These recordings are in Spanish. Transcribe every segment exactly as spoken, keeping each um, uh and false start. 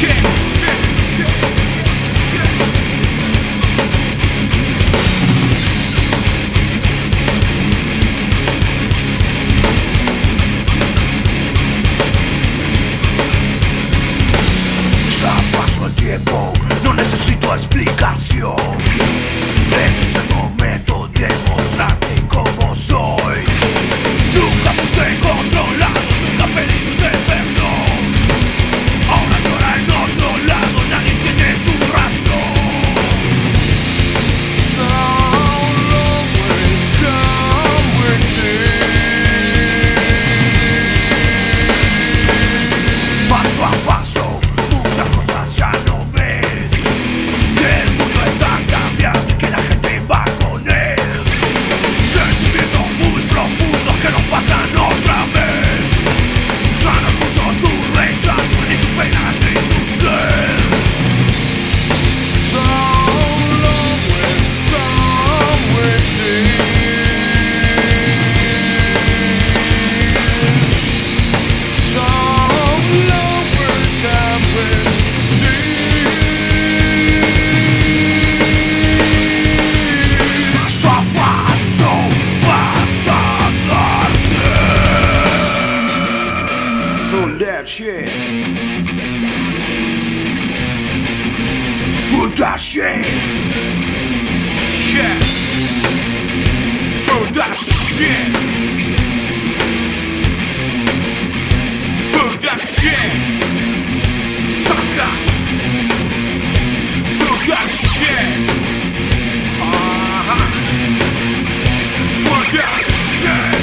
shit. For that shit. Shit. For that shit. For that shit. Sucker. For that shit. Uh-huh. For that shit.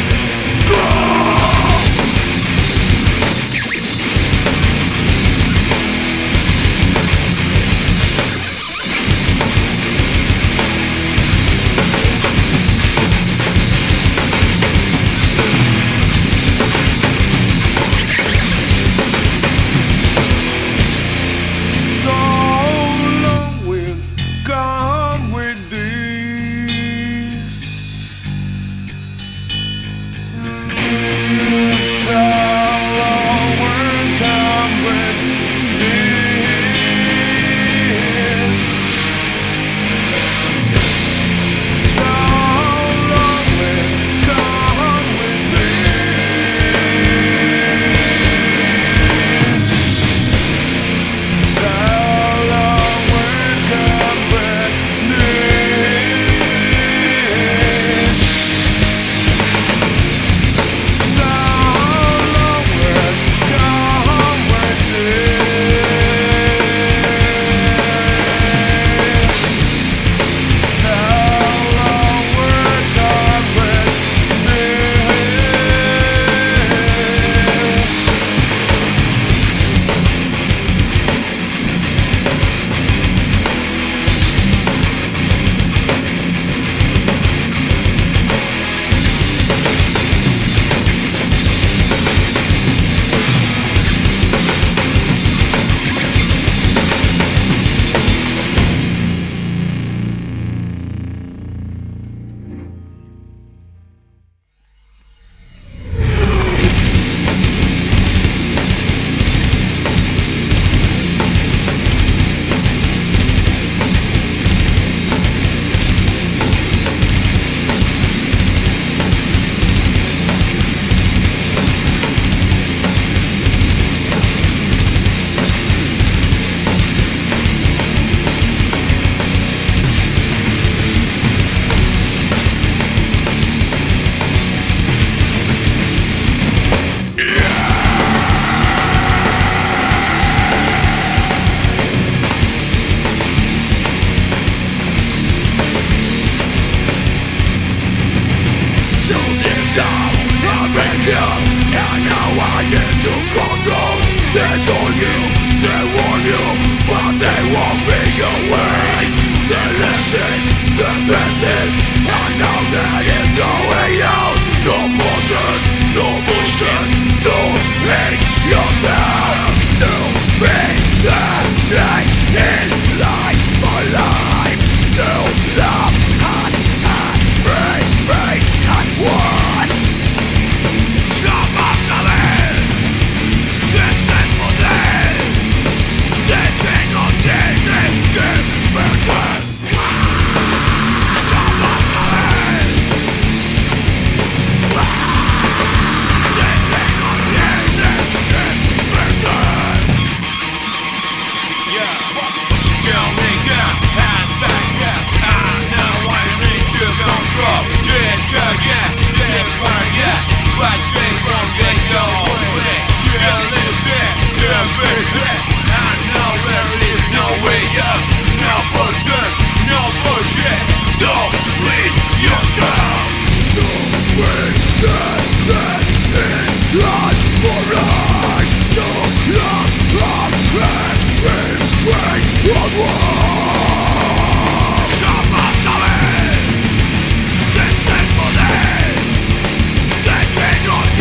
And now I need to control. They told you, they warn you, but they won't fade away. The lessons, the message, and now there is no way out. No posters, no bullshit. Don't make yourself to be the next in line for life. To love and and free, free and what? but they won't get your way. Delicious, the business, and now there is no way up. No posters, no bullshit. Don't leave yourself. To win the net in line for life. To love, love, and be free on war. Jamás saber de ser poder, de que no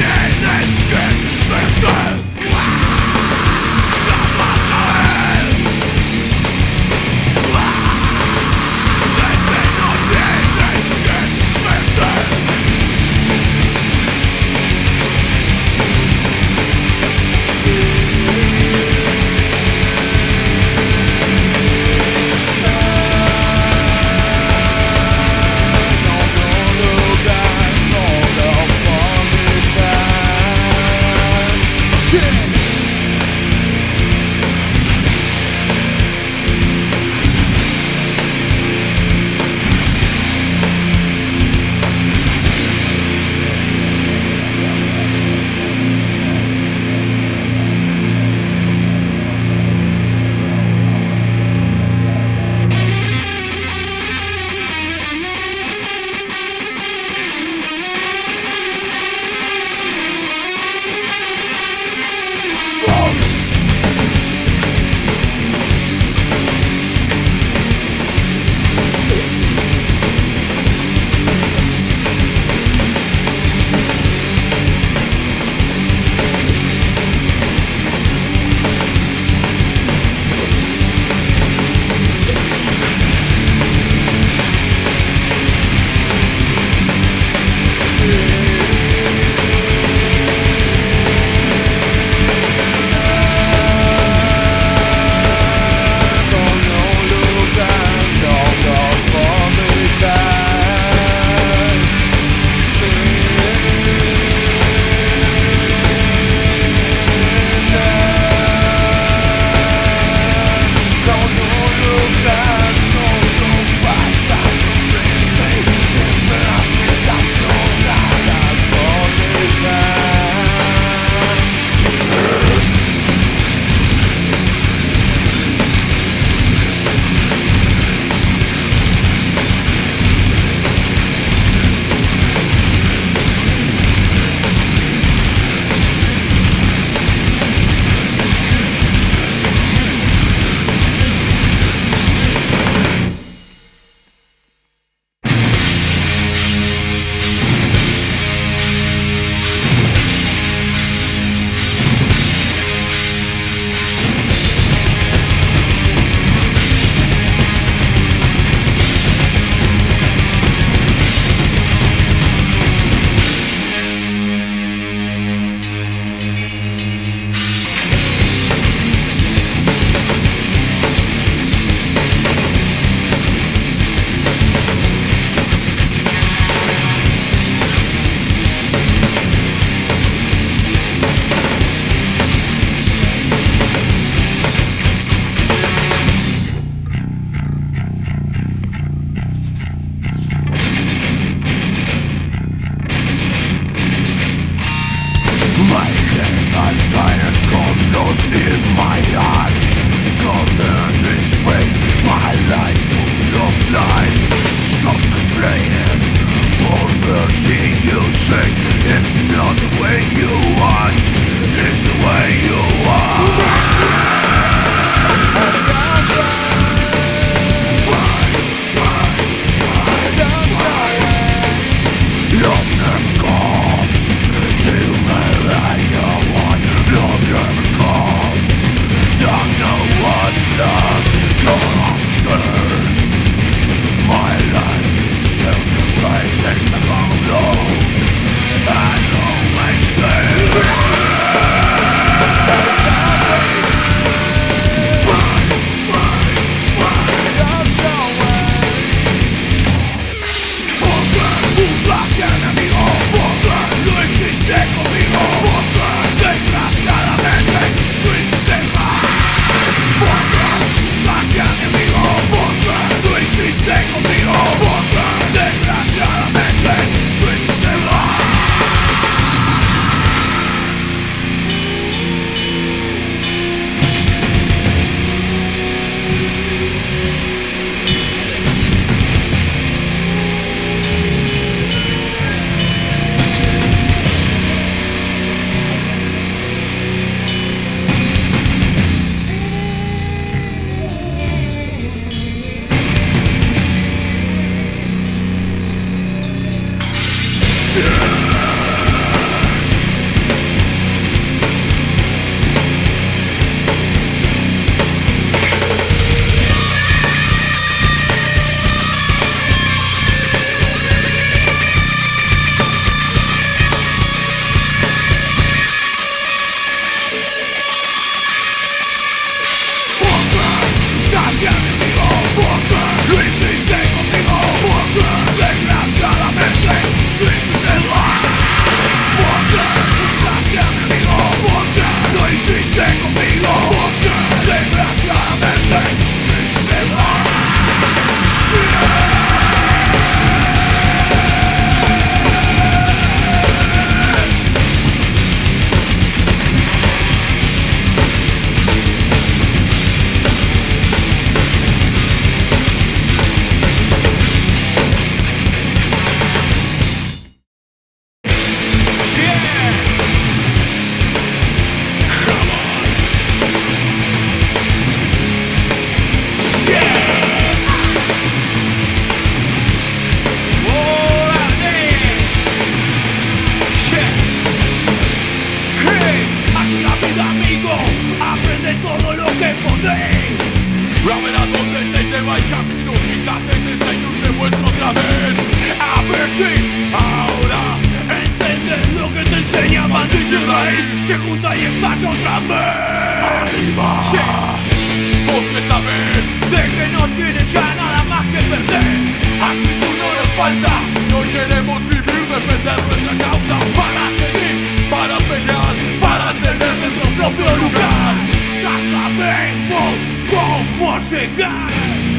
A ver a dónde te lleva el camino, fíjate en el Señor te muestro otra vez. A ver si ahora entiendes lo que te enseña Bandido Raíz. Se junta y estalla otra vez. ¡Arriba! Sí. Vos que sabés de que no tienes ya nada más que perder. Actitud no nos falta, no queremos vivir, defender nuestra causa. Para seguir, para pelear, para tener nuestro propio lugar. Ya sabemos cómo llegar.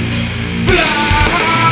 Fly.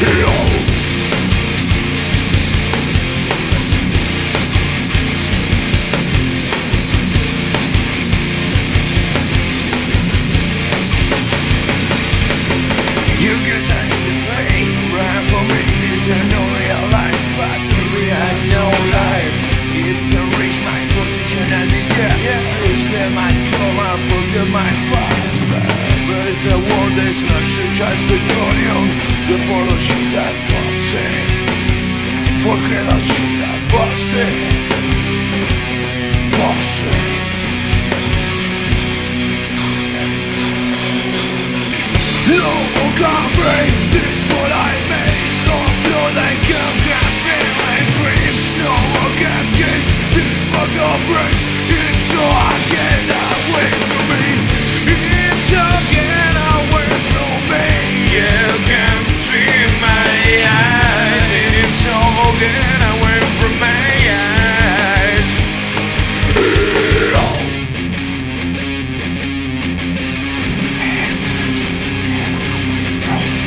You can say the fake, right for me is a no real life, but the real no life. If you reach my position and the yeah, it's been my come and forget my past. But the world is not such a plutonium, the follow shit that bossy. Forget that shit that bossy. Bossy. No one can break this what I made. No feel like I can feel my dreams. No one can chase this fucking break. It's so I get away from me. It's so get away from me. You can see my eyes. It's so get away from my eyes. From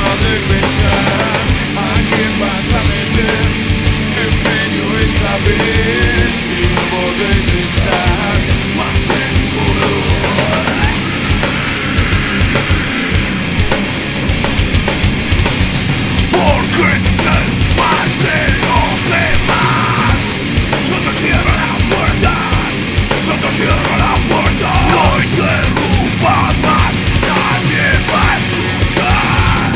forma de pensar. ¿A quién vas a meter en medio esta vez? Si no podés estar más seguro. Porque ser más de los demás. Yo te cierro la puerta, yo te cierro la puerta. No interrumpas más, nadie va a escuchar.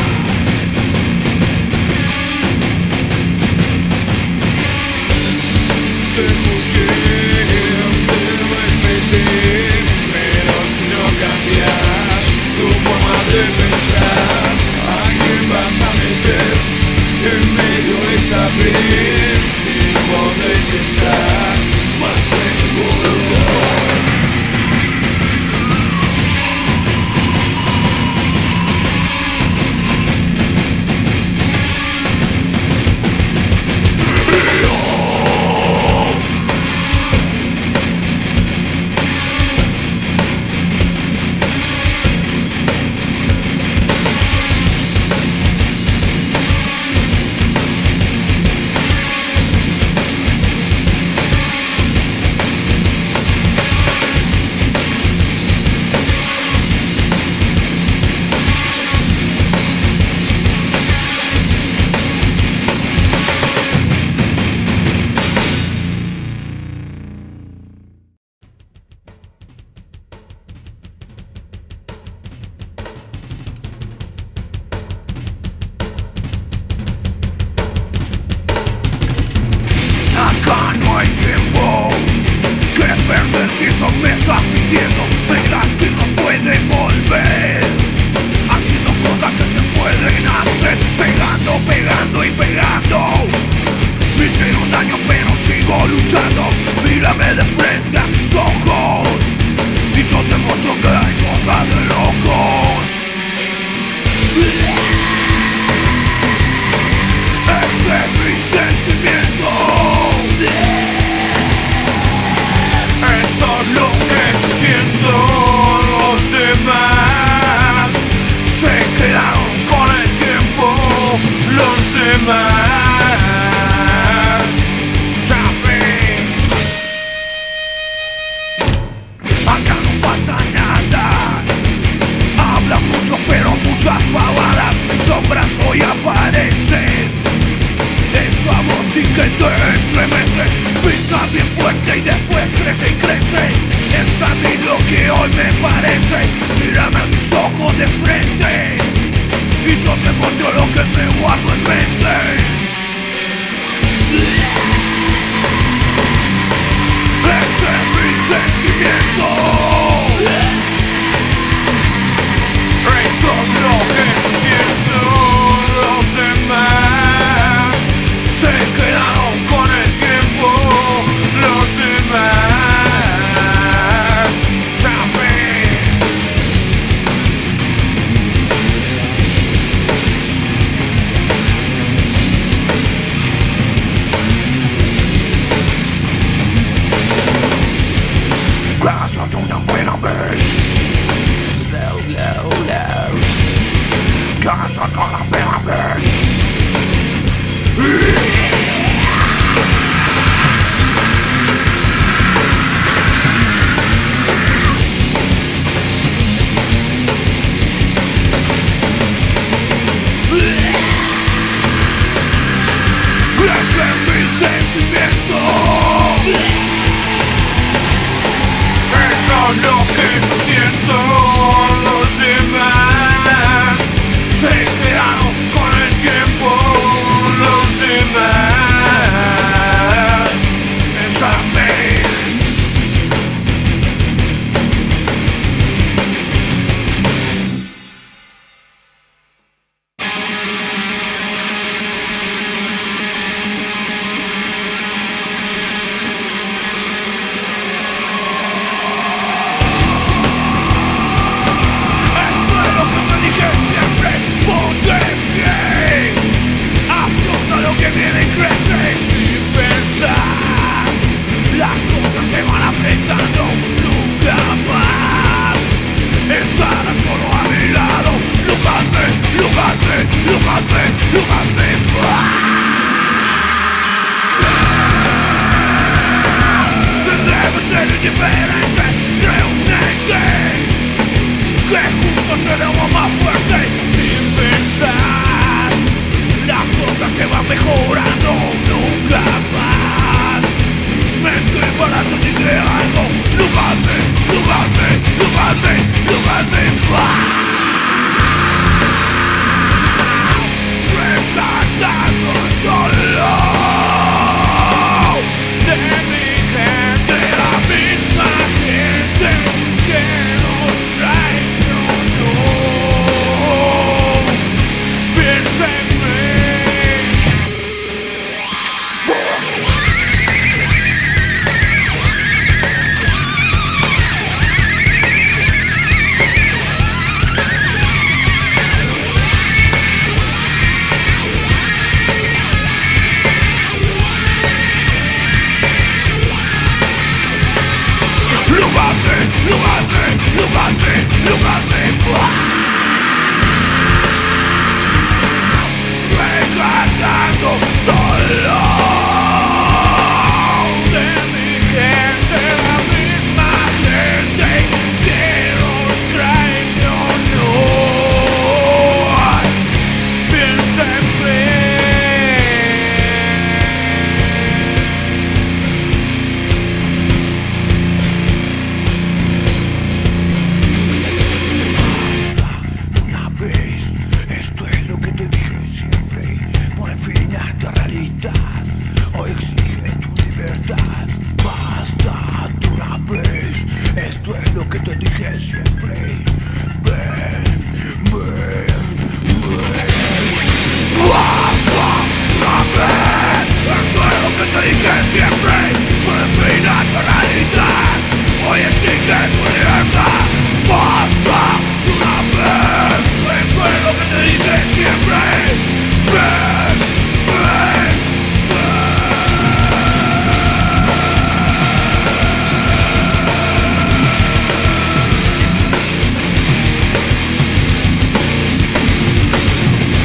Te escuché, te respeté, pero si no cambias tu forma de pensar, ¿a quién vas a meter en medio esta vez? Si no podés estar más seguro. Acá no hay tiempo que perder si eso me estás pidiendo. Verás que no puede volver, haciendo cosas que se pueden hacer, pegando, pegando y pegando. Me hicieron daño pero sigo luchando. Mírame de frente a mis ojos y yo te muestro que hay cosas de locos. Este es mi sentimiento. Esto es lo que yo siento. Los demás se quedaron con el tiempo. Los demás saben. Acá no pasa nada. Habla mucho pero muchas pavadas. Mis sombras hoy aparecen. Esa voz sí que te estremece. Pisa bien fuerte y después crece y crece. Es a mí lo que hoy me parece. Mírame a mis ojos de frente y yo te muestro lo que me guardo en mente. Este es mi sentimiento. Esto es lo que yo siento. Los demás se quedaron con el tiempo. Los demás saben. Gracias a una buena vez. Low, low, low. Gracias a una buena vez. Este es mi sentimiento. Esto es lo que yo siento. Los demás se quedaron con el tiempo. Los demás mejorando nunca más. Mente para sentir algo, lugarme, lugarme, lugarme, lugarme más. Rescatando el dolor de mi gente, la misma gente que nos traicionó. Piensa en mí. Lugarme, lugarme, lugarme, lugarme, rescatando dolor de mi gente, la misma gente que nos traicionó. Piensa en mí. Esto es lo que te dije siempre. Pon fin a esta realidad. Hoy exige tu libertad. Basta de una vez. Esto es lo que te dije siempre. Ven, ven, ven. Basta de una vez. Esto es lo que te dije siempre. Pon fin a esta realidad. Hoy exige tu libertad. Basta de una vez. Esto es lo que te dije siempre. Ven, ven, ven.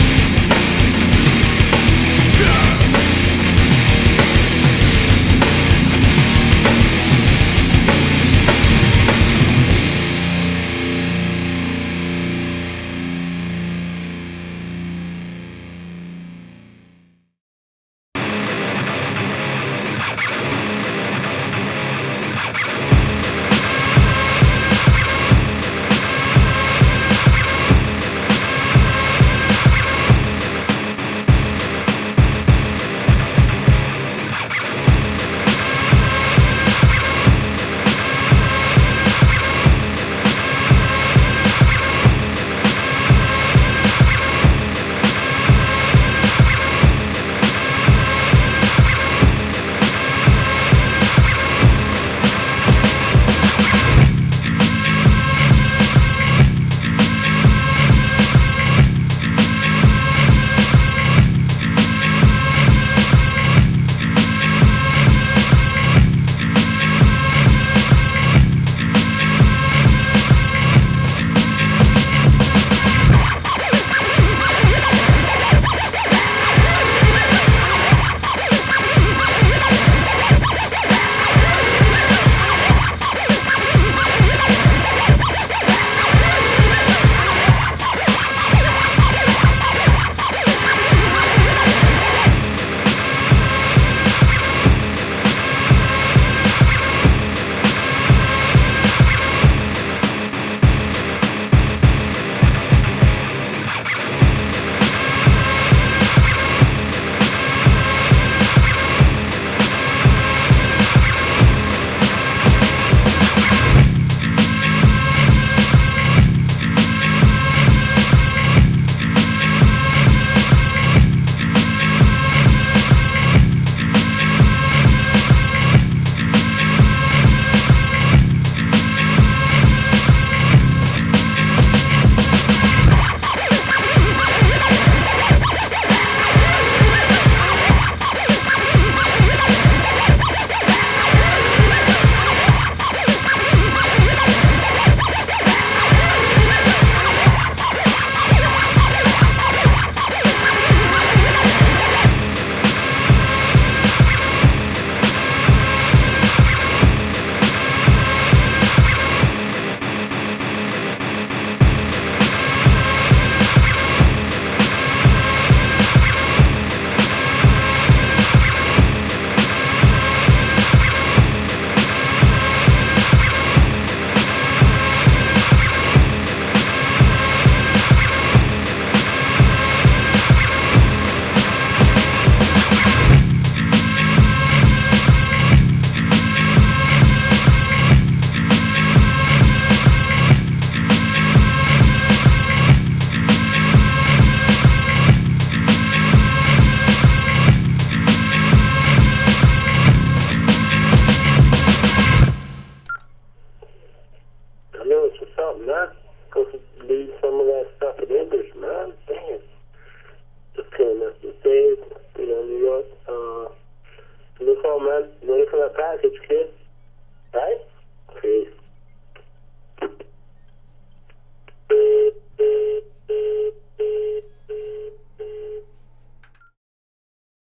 something, man. Go leave some of that stuff in English, man. Damn. Just killing us these days, you know, New York. Uh, look on, man. Ready for that package.